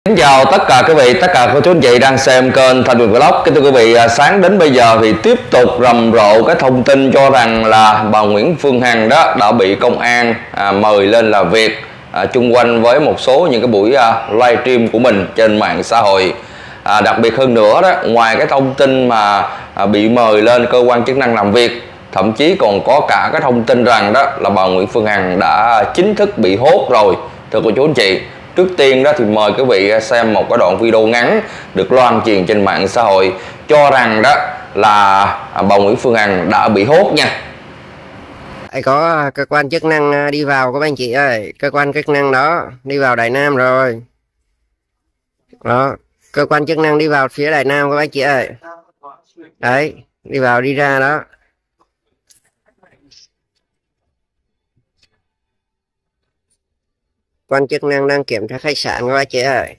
Xin chào tất cả quý vị, tất cả cô chú anh chị đang xem kênh Thành Quyền Vlog. Kính thưa quý vị, sáng đến bây giờ thì tiếp tục rầm rộ cái thông tin cho rằng là bà Nguyễn Phương Hằng đó đã bị công an mời lên làm việc chung quanh với một số những cái buổi livestream của mình trên mạng xã hội. Đặc biệt hơn nữa đó, ngoài cái thông tin mà bị mời lên cơ quan chức năng làm việc, thậm chí còn có cả cái thông tin rằng đó là bà Nguyễn Phương Hằng đã chính thức bị hốt rồi. Thưa cô chú anh chị, trước tiên đó thì mời quý vị xem một cái đoạn video ngắn được loan truyền trên mạng xã hội cho rằng đó là bà Nguyễn Phương Hằng đã bị hốt nha. Có cơ quan chức năng đi vào các anh chị ơi, cơ quan chức năng đó đi vào Đại Nam rồi. Đó, cơ quan chức năng đi vào phía Đại Nam các anh chị ơi. Đấy, đi vào đi ra đó. Quan chức năng đang kiểm tra khách sạn các anh chị ơi.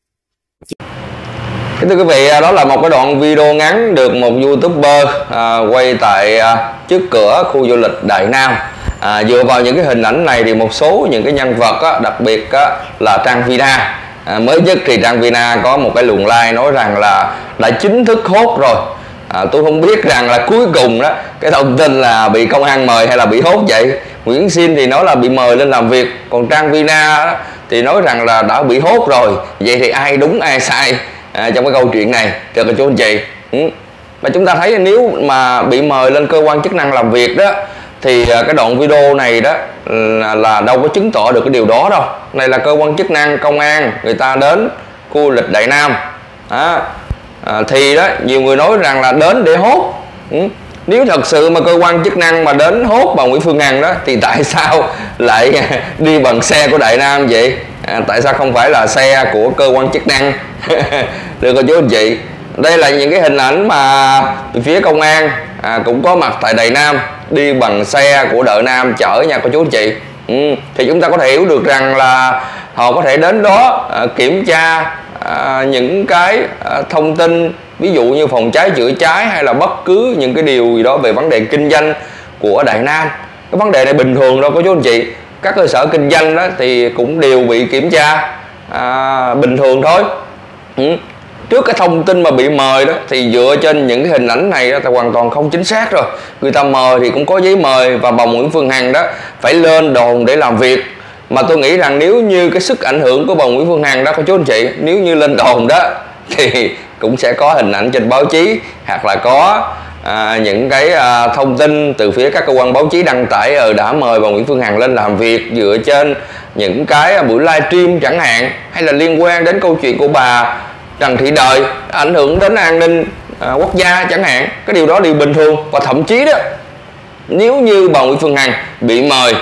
Thưa quý vị, đó là một cái đoạn video ngắn được một YouTuber quay tại trước cửa khu du lịch Đại Nam. Dựa vào những cái hình ảnh này thì một số những cái nhân vật đặc biệt là Trang Vina, mới nhất thì Trang Vina có một cái luồng like nói rằng là đã chính thức hốt rồi. Tôi không biết rằng là cuối cùng đó cái thông tin là bị công an mời hay là bị hốt vậy. Nguyễn Xin thì nói là bị mời lên làm việc, còn Trang Vina đó thì nói rằng là đã bị hốt rồi. Vậy thì ai đúng ai sai trong cái câu chuyện này, thưa các chú anh chị? Mà chúng ta thấy nếu mà bị mời lên cơ quan chức năng làm việc đó thì cái đoạn video này đó là đâu có chứng tỏ được cái điều đó đâu. Này là cơ quan chức năng công an, người ta đến khu du lịch Đại Nam thì đó nhiều người nói rằng là đến để hốt. Nếu thật sự mà cơ quan chức năng mà đến hốt bà Nguyễn Phương Hằng đó thì tại sao lại đi bằng xe của Đại Nam vậy? Tại sao không phải là xe của cơ quan chức năng? Được cô chú anh chị, đây là những cái hình ảnh mà từ phía công an cũng có mặt tại Đại Nam, đi bằng xe của Đại Nam chở nha cô chú anh chị. Thì chúng ta có thể hiểu được rằng là họ có thể đến đó kiểm tra những cái thông tin, ví dụ như phòng cháy chữa cháy hay là bất cứ những cái điều gì đó về vấn đề kinh doanh của Đại Nam. Cái vấn đề này bình thường đâu cô chú anh chị, các cơ sở kinh doanh đó thì cũng đều bị kiểm tra bình thường thôi. Trước cái thông tin mà bị mời đó thì dựa trên những cái hình ảnh này đó, ta hoàn toàn không chính xác rồi. Người ta mời thì cũng có giấy mời và bà Nguyễn Phương Hằng đó phải lên đồn để làm việc. Mà tôi nghĩ rằng nếu như cái sức ảnh hưởng của bà Nguyễn Phương Hằng đó cô chú anh chị, nếu như lên đồn đó thì cũng sẽ có hình ảnh trên báo chí, hoặc là có những cái thông tin từ phía các cơ quan báo chí đăng tải đã mời bà Nguyễn Phương Hằng lên làm việc dựa trên những cái buổi livestream chẳng hạn, hay là liên quan đến câu chuyện của bà Trần Thị Đời ảnh hưởng đến an ninh quốc gia chẳng hạn. Cái điều đó đều bình thường. Và thậm chí đó, nếu như bà Nguyễn Phương Hằng bị mời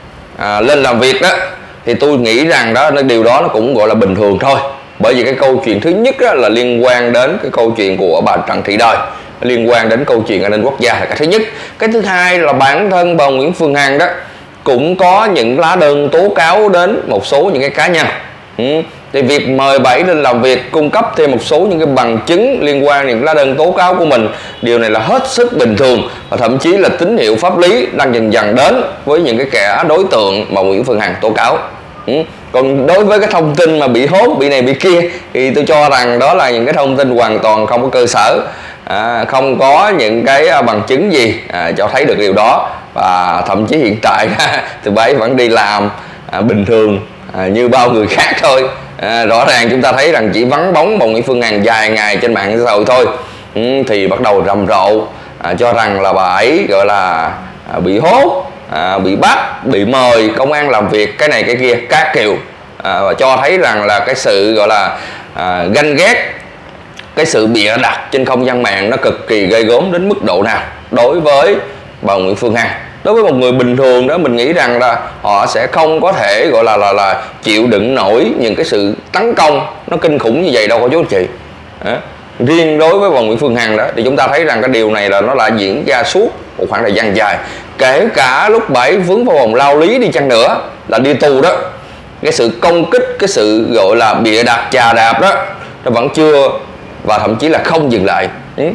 lên làm việc đó thì tôi nghĩ rằng đó điều đó nó cũng gọi là bình thường thôi. Bởi vì cái câu chuyện thứ nhất đó là liên quan đến cái câu chuyện của bà Trần Thị Đời, liên quan đến câu chuyện an ninh quốc gia là cái thứ nhất. Cái thứ hai là bản thân bà Nguyễn Phương Hằng đó cũng có những lá đơn tố cáo đến một số những cái cá nhân. Thì việc mời bà ấy lên làm việc, cung cấp thêm một số những cái bằng chứng liên quan đến những lá đơn tố cáo của mình, điều này là hết sức bình thường và thậm chí là tín hiệu pháp lý đang dần dần đến với những cái kẻ đối tượng mà Nguyễn Phương Hằng tố cáo. Còn đối với cái thông tin mà bị hốt, bị này bị kia thì tôi cho rằng đó là những cái thông tin hoàn toàn không có cơ sở, không có những cái bằng chứng gì cho thấy được điều đó. Và thậm chí hiện tại thì bà ấy vẫn đi làm bình thường như bao người khác thôi. Rõ ràng chúng ta thấy rằng chỉ vắng bóng bà Nguyễn Phương Hằng vài ngày trên mạng xã hội thôi thì bắt đầu rầm rộ cho rằng là bà ấy gọi là bị hốt, bị bắt, bị mời công an làm việc cái này cái kia các kiểu, và cho thấy rằng là cái sự gọi là ganh ghét, cái sự bịa đặt trên không gian mạng nó cực kỳ ghê gớm đến mức độ nào đối với bà Nguyễn Phương Hằng. Đối với một người bình thường đó, mình nghĩ rằng là họ sẽ không có thể gọi là chịu đựng nổi những cái sự tấn công nó kinh khủng như vậy đâu cô chú anh chị. Riêng đối với bà Nguyễn Phương Hằng đó thì chúng ta thấy rằng cái điều này là nó lại diễn ra suốt một khoảng thời gian dài, kể cả lúc bà ấy vướng vào vòng lao lý đi chăng nữa, là đi tù đó, cái sự công kích, cái sự gọi là bịa đặt chà đạp đó nó vẫn chưa và thậm chí là không dừng lại.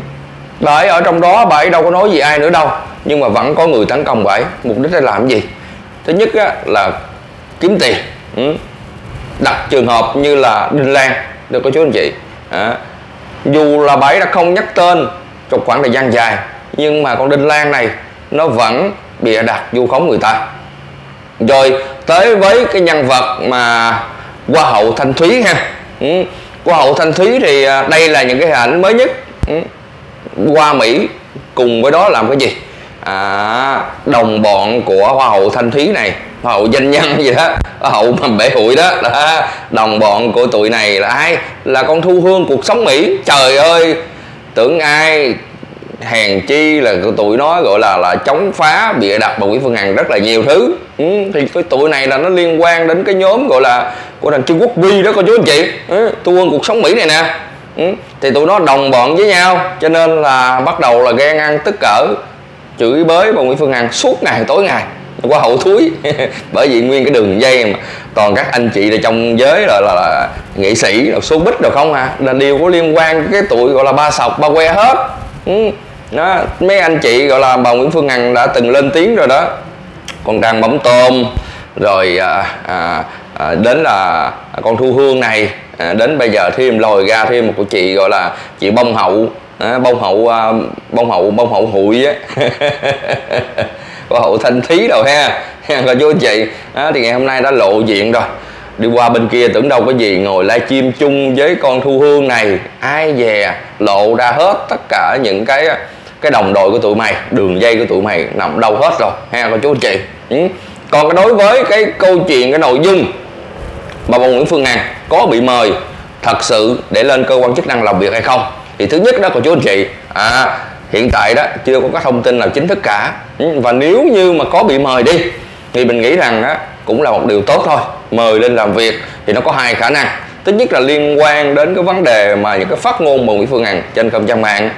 Bà ấy ở trong đó, bà ấy đâu có nói gì ai nữa đâu, nhưng mà vẫn có người tấn công bà ấy. Mục đích là làm gì? Thứ nhất là kiếm tiền, đặt trường hợp như là Đinh Lan, được cô chú anh chị. Dù là bà ấy đã không nhắc tên trong khoảng thời gian dài, nhưng mà con Đinh Lan này nó vẫn bịa đặt vu khống người ta. Rồi tới với cái nhân vật mà Hoa hậu Thanh Thúy ha. Hoa hậu Thanh Thúy thì đây là những cái hình ảnh mới nhất. Qua Mỹ cùng với đó làm cái gì? Đồng bọn của Hoa hậu Thanh Thúy này, Hoa hậu danh nhân gì đó, Hoa hậu mà bể hụi đó, đồng bọn của tụi này là ai? Là con Thu Hương Cuộc Sống Mỹ. Trời ơi, tưởng ai, hèn chi là tụi nó gọi là chống phá bịa đặt bà Nguyễn Phương Hằng rất là nhiều thứ. Thì cái tụi này là nó liên quan đến cái nhóm gọi là của thằng Trương Quốc Huy đó cô chú anh chị. Thu Hương Cuộc Sống Mỹ này nè. Thì tụi nó đồng bọn với nhau, cho nên là bắt đầu là ghen ăn tức cỡ, chửi bới bà Nguyễn Phương Hằng suốt ngày tối ngày. Qua hậu thúi bởi vì nguyên cái đường dây mà toàn các anh chị là trong giới là nghệ sĩ, là showbiz đâu không là đều có liên quan cái tụi gọi là ba sọc ba que hết. Đó, mấy anh chị gọi là bà Nguyễn Phương Hằng đã từng lên tiếng rồi đó, con Trang Bấm Tôm, rồi đến là con Thu Hương này, đến bây giờ thêm lòi ra thêm một của chị gọi là chị Bông Hậu, bông hậu hụi á. Hoa hậu Thanh Thúy đâu ha, coi chú anh chị. Thì ngày hôm nay đã lộ diện rồi. Đi qua bên kia tưởng đâu có gì, ngồi livestream chung với con Thu Hương này, ai dè lộ ra hết tất cả những cái đồng đội của tụi mày, đường dây của tụi mày nằm đâu hết rồi ha, coi chú anh chị. Còn đối với cái câu chuyện, cái nội dung bà Nguyễn Phương Hằng có bị mời thật sự để lên cơ quan chức năng làm việc hay không, thì thứ nhất đó cô chú anh chị, hiện tại đó chưa có các thông tin nào chính thức cả. Và nếu như mà có bị mời đi thì mình nghĩ rằng đó cũng là một điều tốt thôi. Mời lên làm việc thì nó có hai khả năng. Thứ nhất là liên quan đến cái vấn đề mà những cái phát ngôn bà Nguyễn Phương Hằng trên không gian mạng.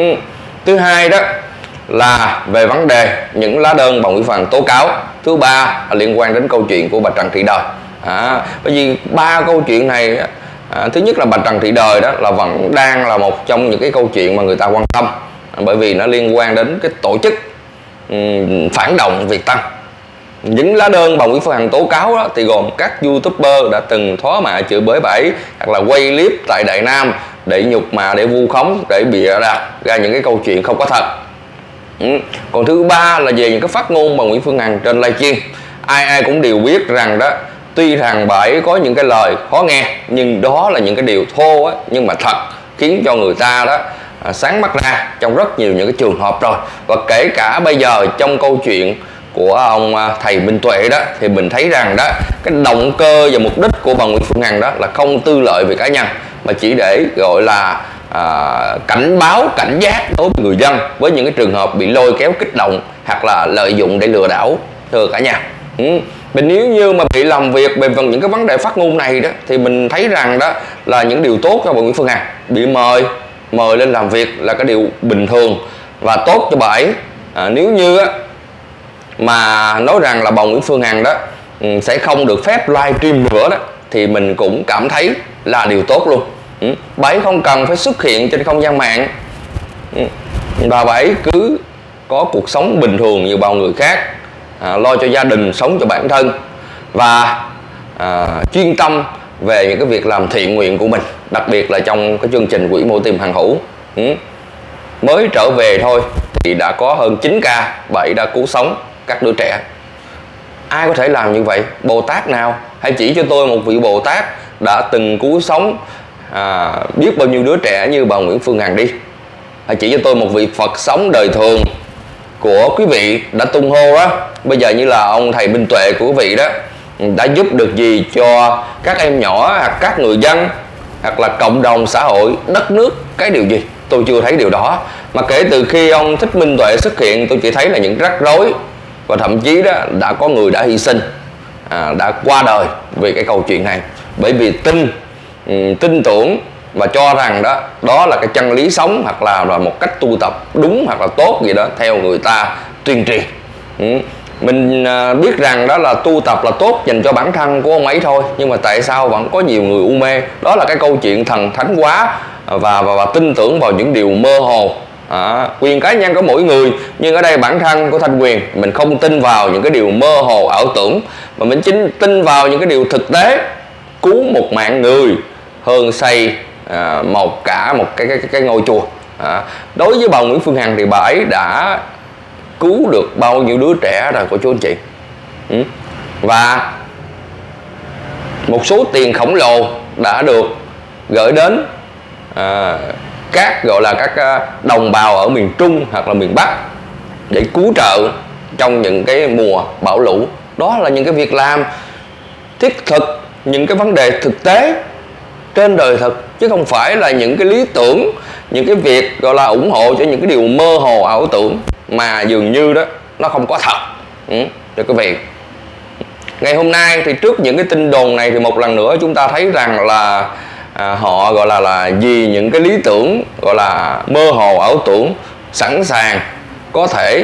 Thứ hai đó là về vấn đề những lá đơn bà Nguyễn Phương Hằng tố cáo. Thứ ba là liên quan đến câu chuyện của bà Trần Thị Đời. Bởi vì ba câu chuyện này, thứ nhất là bà Trần Thị Đời đó là vẫn đang là một trong những cái câu chuyện mà người ta quan tâm, bởi vì nó liên quan đến cái tổ chức phản động Việt Tân. Những lá đơn bà Nguyễn Phương Hằng tố cáo đó thì gồm các youtuber đã từng thó mạ chửi bới bà ấy, hoặc là quay clip tại Đại Nam để nhục mạ, để vu khống, để bịa đặt ra những cái câu chuyện không có thật. Còn thứ ba là về những cái phát ngôn bà Nguyễn Phương Hằng trên livestream. Ai cũng đều biết rằng đó, tuy rằng bà ấy có những cái lời khó nghe, nhưng đó là những cái điều thô á, nhưng mà thật, khiến cho người ta đó sáng mắt ra trong rất nhiều những cái trường hợp rồi. Và kể cả bây giờ trong câu chuyện của ông thầy Minh Tuệ đó, thì mình thấy rằng đó, cái động cơ và mục đích của bà Nguyễn Phương Hằng đó là không tư lợi về cá nhân, mà chỉ để gọi là cảnh báo, cảnh giác đối với người dân với những cái trường hợp bị lôi kéo kích động hoặc là lợi dụng để lừa đảo, thưa cả nhà. Mình nếu như mà bị làm việc về những cái vấn đề phát ngôn này đó, thì mình thấy rằng đó là những điều tốt cho bà Nguyễn Phương Hằng. Bị mời lên làm việc là cái điều bình thường và tốt cho bà ấy. Nếu như mà nói rằng là bà Nguyễn Phương Hằng đó sẽ không được phép livestream nữa đó, thì mình cũng cảm thấy là điều tốt luôn. Bà ấy không cần phải xuất hiện trên không gian mạng, và bà ấy cứ có cuộc sống bình thường như bao người khác, lo cho gia đình, sống cho bản thân, và chuyên tâm về những cái việc làm thiện nguyện của mình, đặc biệt là trong cái chương trình Quỹ Mô Tim Hằng Hữu. Mới trở về thôi thì đã có hơn 9 ca bà ấy đã cứu sống các đứa trẻ. Ai có thể làm như vậy? Bồ Tát nào? Hãy chỉ cho tôi một vị Bồ Tát đã từng cứu sống biết bao nhiêu đứa trẻ như bà Nguyễn Phương Hằng đi. Hãy chỉ cho tôi một vị Phật sống đời thường của quý vị đã tung hô đó, bây giờ như là ông thầy Minh Tuệ của quý vị đó, đã giúp được gì cho các em nhỏ, hoặc các người dân, hoặc là cộng đồng xã hội, đất nước, cái điều gì? Tôi chưa thấy điều đó. Mà kể từ khi ông Thích Minh Tuệ xuất hiện, tôi chỉ thấy là những rắc rối, và thậm chí đó đã có người đã hy sinh, đã qua đời vì cái câu chuyện này, bởi vì tin tưởng và cho rằng đó là cái chân lý sống, hoặc là một cách tu tập đúng hoặc là tốt gì đó theo người ta tuyên truyền. Mình biết rằng đó là tu tập là tốt dành cho bản thân của ông ấy thôi, nhưng mà tại sao vẫn có nhiều người u mê? Đó là cái câu chuyện thần thánh quá, và tin tưởng vào những điều mơ hồ. Quyền cá nhân của mỗi người, nhưng ở đây bản thân của Thanh Quyền, mình không tin vào những cái điều mơ hồ ảo tưởng, mà mình chính tin vào những cái điều thực tế cứu một mạng người hơn xây một cái ngôi chùa. Đối với bà Nguyễn Phương Hằng thì bà ấy đã cứu được bao nhiêu đứa trẻ rồi của chú anh chị. Và một số tiền khổng lồ đã được gửi đến các gọi là các đồng bào ở miền Trung hoặc là miền Bắc để cứu trợ trong những cái mùa bão lũ. Đó là những cái việc làm thiết thực, những cái vấn đề thực tế trên đời thực, chứ không phải là những cái lý tưởng, những cái việc gọi là ủng hộ cho những cái điều mơ hồ ảo tưởng mà dường như đó nó không có thật. Thưa quý vị, ngày hôm nay thì trước những cái tin đồn này thì một lần nữa chúng ta thấy rằng là họ gọi là vì những cái lý tưởng gọi là mơ hồ ảo tưởng, sẵn sàng có thể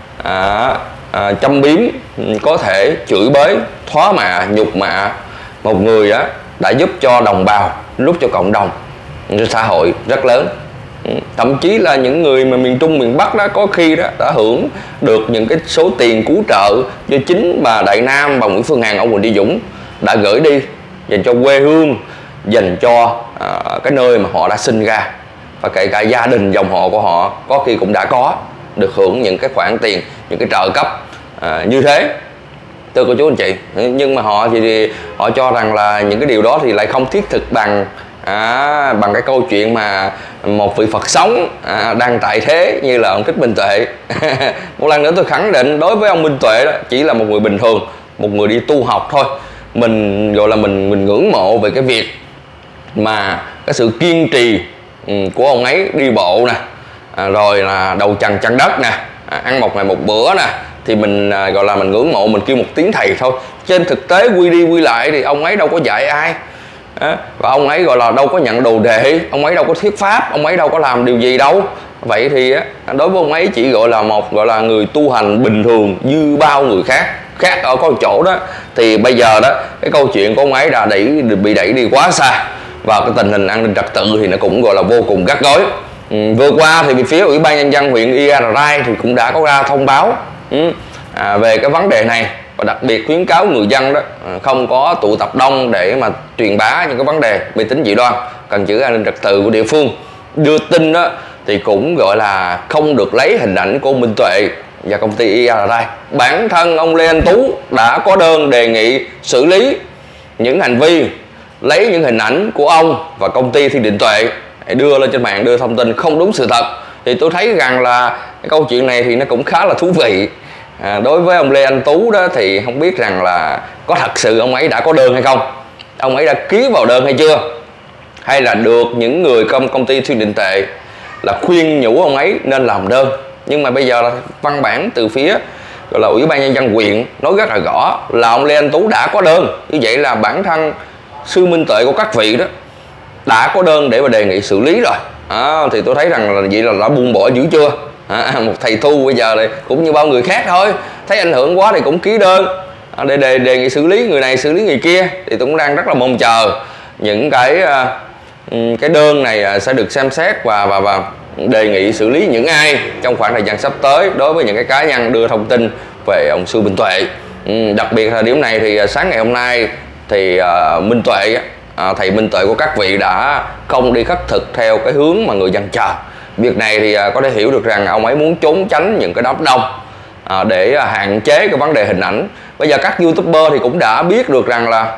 châm biếm, có thể chửi bới, thoá mạ, nhục mạ một người đã giúp cho đồng bào, giúp cho cộng đồng, cho xã hội rất lớn. Thậm chí là những người mà miền Trung, miền Bắc đó có khi đó đã hưởng được những cái số tiền cứu trợ do chính bà Đại Nam, bà Nguyễn Phương Hằng, ông Huỳnh Uy Dũng đã gửi đi dành cho quê hương, dành cho cái nơi mà họ đã sinh ra, và kể cả gia đình dòng họ của họ có khi cũng đã có được hưởng những cái khoản tiền, những cái trợ cấp như thế, thưa cô chú anh chị. Nhưng mà họ thì họ cho rằng là những cái điều đó thì lại không thiết thực bằng cái câu chuyện mà một vị Phật sống đang tại thế như là ông Thích Minh Tuệ. Một lần nữa tôi khẳng định đối với ông Minh Tuệ đó chỉ là một người bình thường, một người đi tu học thôi. Mình gọi là mình ngưỡng mộ về cái việc mà cái sự kiên trì của ông ấy đi bộ nè, rồi là đầu trần chân đất nè, ăn một ngày một bữa nè, thì mình gọi là mình ngưỡng mộ, mình kêu một tiếng thầy thôi. Trên thực tế quy đi quy lại thì ông ấy đâu có dạy ai, và ông ấy gọi là đâu có nhận đồ đệ, ông ấy đâu có thuyết pháp, ông ấy đâu có làm điều gì đâu. Vậy thì đối với ông ấy chỉ gọi là một gọi là người tu hành bình thường như bao người khác. Khác ở có chỗ đó thì bây giờ đó cái câu chuyện của ông ấy đã bị đẩy đi quá xa, và cái tình hình an ninh trật tự thì nó cũng gọi là vô cùng gắt gối. Vừa qua thì phía Ủy ban Nhân dân huyện Ia Rai thì cũng đã có ra thông báo về cái vấn đề này, và đặc biệt khuyến cáo người dân đó không có tụ tập đông để mà truyền bá những cái vấn đề mê tín dị đoan, cần giữ an ninh trật tự của địa phương. Đưa tin đó thì cũng gọi là không được lấy hình ảnh của Minh Tuệ và công ty Ia Rai. Bản thân ông Lê Anh Tú đã có đơn đề nghị xử lý những hành vi lấy những hình ảnh của ông và công ty Thiên Định Tuệ đưa lên trên mạng, đưa thông tin không đúng sự thật. Thì tôi thấy rằng là cái câu chuyện này thì nó cũng khá là thú vị. Đối với ông Lê Anh Tú đó thì không biết rằng là có thật sự ông ấy đã có đơn hay không, ông ấy đã ký vào đơn hay chưa, hay là được những người công ty Thiên Định Tệ là khuyên nhủ ông ấy nên làm đơn. Nhưng mà bây giờ là văn bản từ phía gọi là Ủy ban Nhân dân huyện nói rất là rõ là ông Lê Anh Tú đã có đơn. Như vậy là bản thân sư minh tuệ của các vị đó đã có đơn để mà đề nghị xử lý rồi. Thì tôi thấy rằng là vậy là đã buông bỏ dữ chưa. Một thầy tu bây giờ này cũng như bao người khác thôi, thấy ảnh hưởng quá thì cũng ký đơn để đề nghị xử lý người này, xử lý người kia. Thì tôi cũng đang rất là mong chờ những cái đơn này sẽ được xem xét và đề nghị xử lý những ai trong khoảng thời gian sắp tới đối với những cái cá nhân đưa thông tin về ông sư Minh Tuệ. Đặc biệt là điểm này thì sáng ngày hôm nay thì Minh Tuệ, thầy Minh Tuệ của các vị đã không đi khất thực theo cái hướng mà người dân chờ. Việc này thì có thể hiểu được rằng ông ấy muốn trốn tránh những cái đám đông để hạn chế cái vấn đề hình ảnh. Bây giờ các YouTuber thì cũng đã biết được rằng là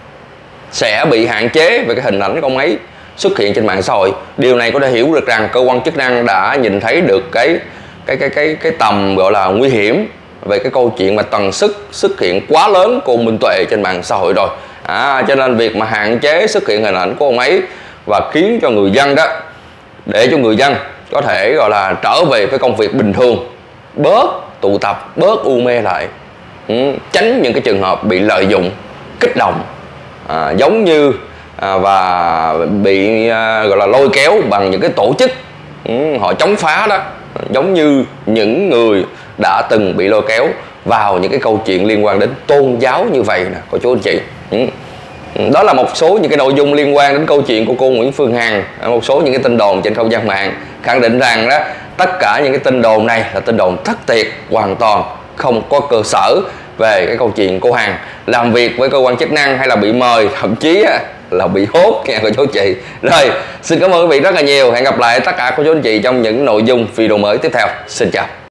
sẽ bị hạn chế về cái hình ảnh của ông ấy xuất hiện trên mạng xã hội. Điều này có thể hiểu được rằng cơ quan chức năng đã nhìn thấy được cái tầm gọi là nguy hiểm về cái câu chuyện mà tần suất xuất hiện quá lớn của Minh Tuệ trên mạng xã hội rồi. Cho nên việc mà hạn chế xuất hiện hình ảnh của ông ấy và khiến cho người dân đó, để cho người dân có thể gọi là trở về với công việc bình thường, bớt tụ tập, bớt u mê lại, tránh những cái trường hợp bị lợi dụng, kích động, giống như và bị gọi là lôi kéo bằng những cái tổ chức họ chống phá đó, giống như những người đã từng bị lôi kéo vào những cái câu chuyện liên quan đến tôn giáo như vậy nè cô chú anh chị. Đó là một số những cái nội dung liên quan đến câu chuyện của cô Nguyễn Phương Hằng, một số những cái tin đồn trên không gian mạng khẳng định rằng đó tất cả những cái tin đồn này là tin đồn thất thiệt, hoàn toàn không có cơ sở về cái câu chuyện cô Hằng làm việc với cơ quan chức năng, hay là bị mời, thậm chí là bị hốt nha cô chú anh chị. Rồi, xin cảm ơn quý vị rất là nhiều. Hẹn gặp lại tất cả cô chú anh chị trong những nội dung video mới tiếp theo. Xin chào.